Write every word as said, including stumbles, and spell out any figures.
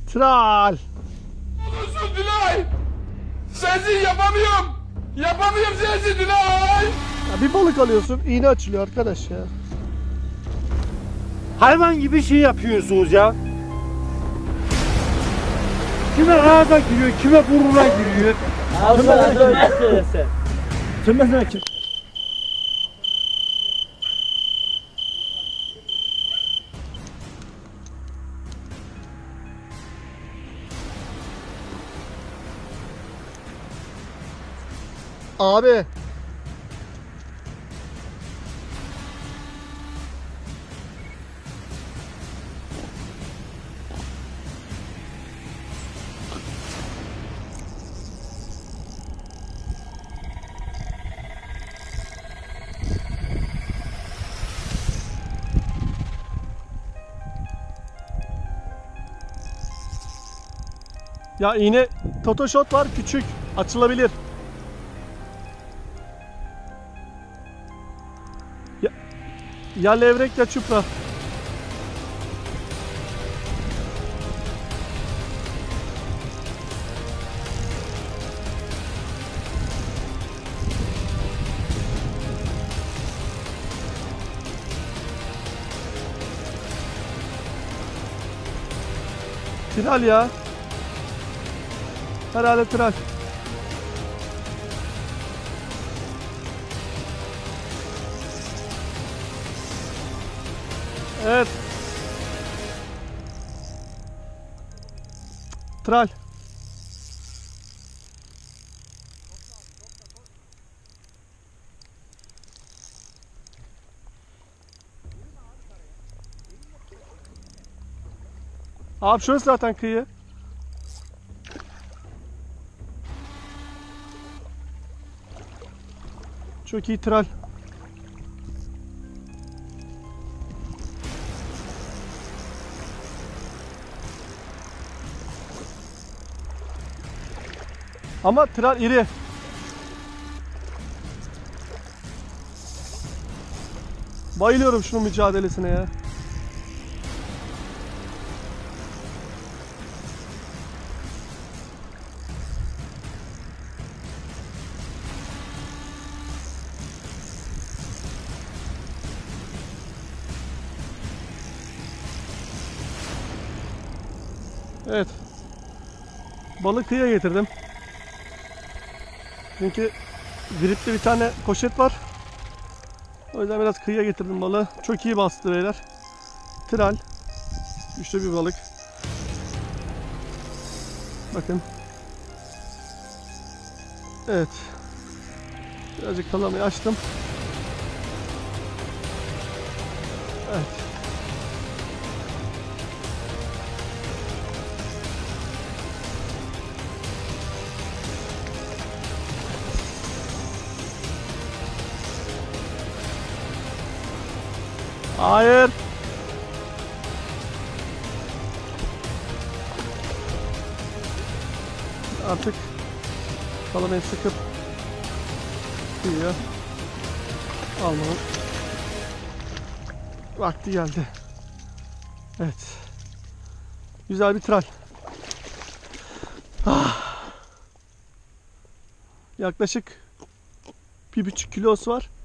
Tral. Olursun Dilay. Sensiz yapamıyorum. Yapamıyorum sensiz Dilay. Ya bir balık alıyorsun, iğne açılıyor arkadaş ya. Hayvan gibi şey yapıyorsunuz ya. Kime ağza giriyor, kime burnuna giriyor. Ağzına öyle söylesen. Sen mesela kim? Abi. Ya iğne Totoshot var, küçük, açılabilir. Ya, ya levrek ya çupra. Tral ya. Herhalde tral. Evet. Tral. Abi şurası zaten kıyı. Çok iyi tral. Ama tral iri. Bayılıyorum şunun mücadelesine ya. Evet. Balık kıyıya getirdim. Çünkü gripte bir tane poşet var. O yüzden biraz kıyıya getirdim balığı. Çok iyi bastı beyler. Tral. Güçlü bir balık. Bakın. Evet. Birazcık kalamayı açtım. Evet. Hayır. Artık kalamayı sıkıp kıyıya almanın vakti geldi. Evet. Güzel bir tral. Ah. Yaklaşık bir buçuk kilosu var.